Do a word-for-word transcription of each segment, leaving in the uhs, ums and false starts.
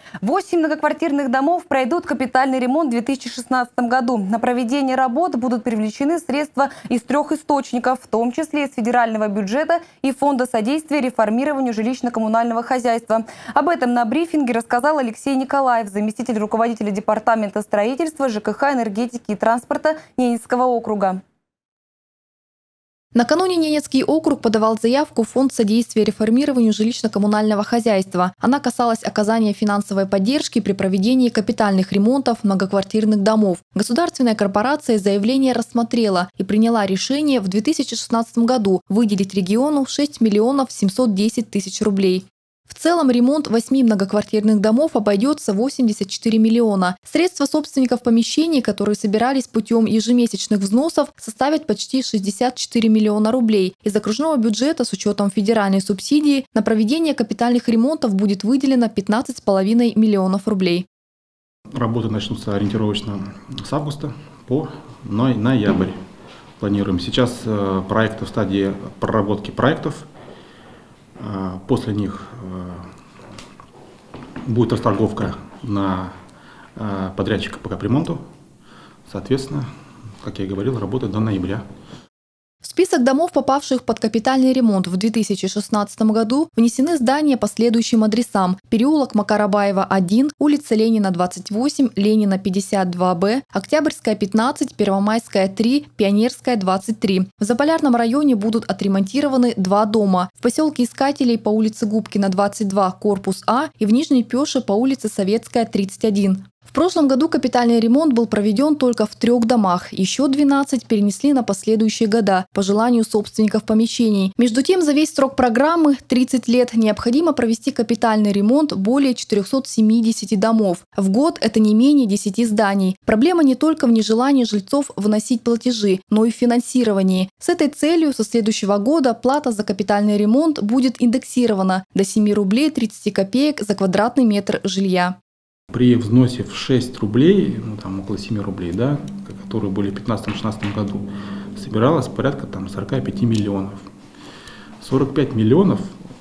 Восемь многоквартирных домов пройдут капитальный ремонт в две тысячи шестнадцатом году. На проведение работ будут привлечены средства из трех источников, в том числе из федерального бюджета и Фонда содействия реформированию жилищно-коммунального хозяйства. Об этом на брифинге рассказал Алексей Николаев, заместитель руководителя департамента строительства, ЖКХ, энергетики и транспорта Ненецкого округа. Накануне Ненецкий округ подавал заявку в Фонд содействия реформированию жилищно-коммунального хозяйства. Она касалась оказания финансовой поддержки при проведении капитальных ремонтов многоквартирных домов. Государственная корпорация заявление рассмотрела и приняла решение в две тысячи шестнадцатом году выделить региону шесть миллионов семьсот десять тысяч рублей. В целом ремонт восьми многоквартирных домов обойдется восемьдесят четыре миллиона. Средства собственников помещений, которые собирались путем ежемесячных взносов, составят почти шестьдесят четыре миллиона рублей. Из окружного бюджета с учетом федеральной субсидии на проведение капитальных ремонтов будет выделено пятнадцать с половиной миллионов рублей. Работы начнутся ориентировочно с августа по ноябрь. Планируем. Сейчас проекты в стадии проработки проектов. После них будет расторговка на подрядчика по капремонту. Соответственно, как я и говорил, работает до ноября. В список домов, попавших под капитальный ремонт в две тысячи шестнадцатом году, внесены здания по следующим адресам: переулок Макарабаева, один, улица Ленина, двадцать восемь, Ленина, пятьдесят два Б, Октябрьская, пятнадцать, Первомайская, три, Пионерская, двадцать три. В Заполярном районе будут отремонтированы два дома: в поселке Искателей по улице Губкина, двадцать два, корпус А, и в Нижней Пёше по улице Советская, тридцать один. В прошлом году капитальный ремонт был проведен только в трех домах. Еще двенадцать перенесли на последующие года по желанию собственников помещений. Между тем, за весь срок программы тридцать лет необходимо провести капитальный ремонт более четырёхсот семидесяти домов. В год это не менее десяти зданий. Проблема не только в нежелании жильцов вносить платежи, но и в финансировании. С этой целью со следующего года плата за капитальный ремонт будет индексирована до семи рублей тридцати копеек за квадратный метр жилья. При взносе в шесть рублей, ну там около семи рублей, да, которые были в две тысячи пятнадцатом-шестнадцатом году, собиралось порядка там сорока пяти миллионов. сорок пять миллионов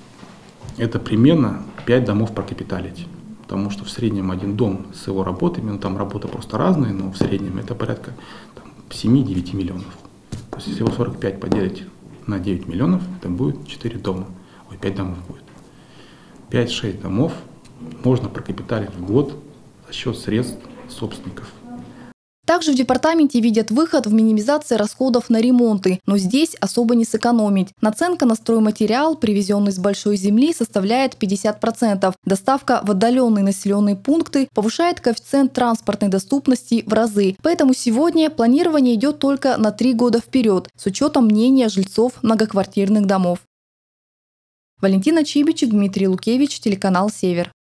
– это примерно пять домов прокапиталить. Потому что в среднем один дом с его работами, ну там работа просто разная, но в среднем это порядка семи-девяти миллионов. То есть всего сорок пять поделить на девять миллионов, это будет четыре дома. Ой, пять домов будет. пять-шесть домов можно прокапиталить в год за счет средств собственников. Также в департаменте видят выход в минимизации расходов на ремонты, но здесь особо не сэкономить. Наценка на стройматериал, привезенный с большой земли, составляет пятьдесят процентов. Доставка в отдаленные населенные пункты повышает коэффициент транспортной доступности в разы. Поэтому сегодня планирование идет только на три года вперед, с учетом мнения жильцов многоквартирных домов. Валентина Чибичек, Дмитрий Лукевич, телеканал «Север».